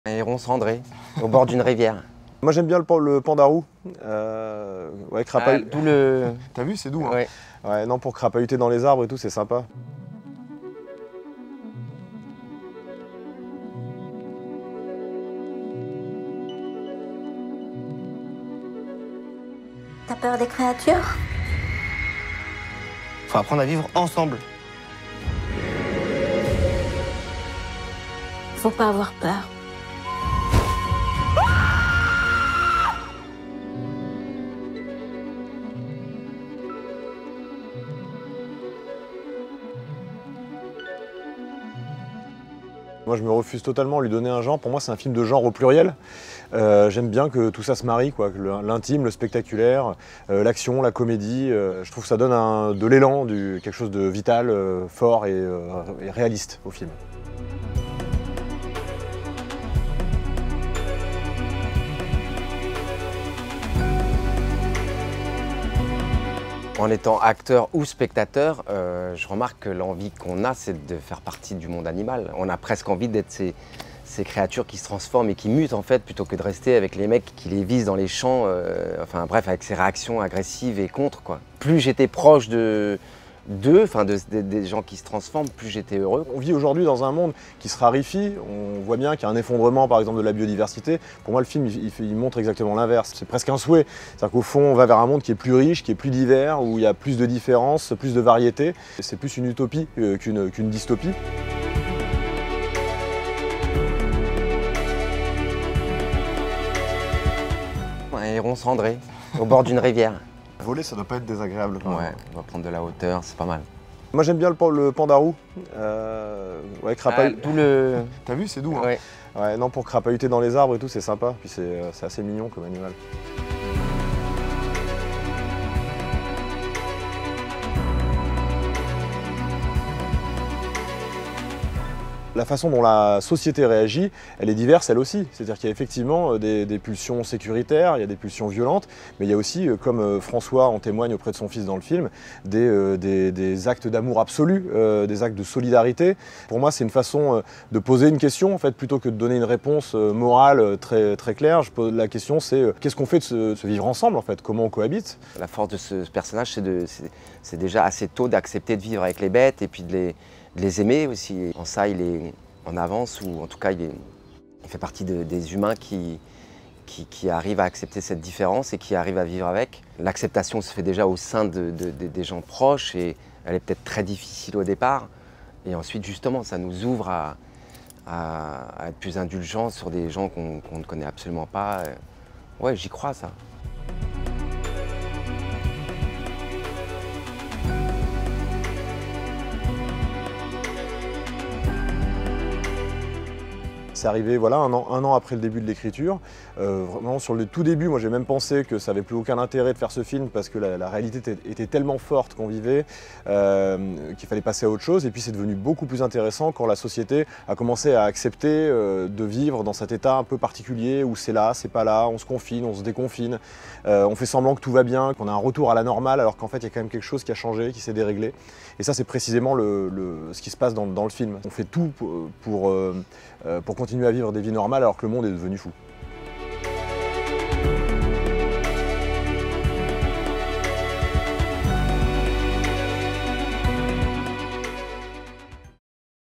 Un héron cendré, au bord d'une rivière. Moi j'aime bien le pandarou. Ouais, D'où le... T'as vu, c'est doux, hein. Ouais. Ouais, non, pour crapahuter dans les arbres et tout, c'est sympa. T'as peur des créatures? Faut apprendre à vivre ensemble. Faut pas avoir peur. Moi je me refuse totalement à lui donner un genre. Pour moi c'est un film de genre au pluriel. J'aime bien que tout ça se marie, quoi. L'intime, le spectaculaire, l'action, la comédie. Je trouve que ça donne de l'élan, quelque chose de vital, fort et réaliste au film. En étant acteur ou spectateur, je remarque que l'envie qu'on a, c'est de faire partie du monde animal. On a presque envie d'être ces créatures qui se transforment et qui mutent en fait, plutôt que de rester avec les mecs qui les visent dans les champs, enfin bref, avec ces réactions agressives et contre, quoi. Plus j'étais proche d'eux, enfin des gens qui se transforment, plus j'étais heureux. On vit aujourd'hui dans un monde qui se raréfie. On voit bien qu'il y a un effondrement par exemple de la biodiversité. Pour moi le film il montre exactement l'inverse. C'est presque un souhait. C'est-à-dire qu'au fond on va vers un monde qui est plus riche, qui est plus divers, où il y a plus de différences, plus de variétés. C'est plus une utopie qu'une dystopie. Un héron cendré, au bord d'une rivière. Voler ça doit pas être désagréable. Ouais, on va prendre de la hauteur, c'est pas mal. Moi j'aime bien le pandarou. Ouais, D'où le... T'as vu, c'est doux, hein. Ouais. Ouais, non, pour crapahuter dans les arbres et tout, c'est sympa. Puis c'est assez mignon comme animal. La façon dont la société réagit, elle est diverse elle aussi. C'est-à-dire qu'il y a effectivement des pulsions sécuritaires, il y a des pulsions violentes, mais il y a aussi, comme François en témoigne auprès de son fils dans le film, des actes d'amour absolu, des actes de solidarité. Pour moi, c'est une façon de poser une question, en fait, plutôt que de donner une réponse morale très claire. Je pose la question, c'est qu'est-ce qu'on fait de se vivre ensemble, en fait? Comment on cohabite? La force de ce personnage, c'est déjà assez tôt d'accepter de vivre avec les bêtes et puis de les aimer aussi. En ça, il est en avance, ou en tout cas, il fait partie des humains qui arrivent à accepter cette différence et qui arrivent à vivre avec. L'acceptation se fait déjà au sein des gens proches et elle est peut-être très difficile au départ. Et ensuite, justement, ça nous ouvre à être plus indulgents sur des gens qu'on ne connaît absolument pas. Ouais, j'y crois, ça. C'est arrivé voilà, un an après le début de l'écriture. Vraiment sur le tout début, moi j'ai même pensé que ça n'avait plus aucun intérêt de faire ce film parce que la réalité était tellement forte qu'on vivait qu'il fallait passer à autre chose. Et puis c'est devenu beaucoup plus intéressant quand la société a commencé à accepter de vivre dans cet état un peu particulier où c'est là, c'est pas là, on se confine, on se déconfine, on fait semblant que tout va bien, qu'on a un retour à la normale alors qu'en fait il y a quand même quelque chose qui a changé, qui s'est déréglé. Et ça c'est précisément ce qui se passe dans le film. On fait tout pour continuer à vivre des vies normales alors que le monde est devenu fou.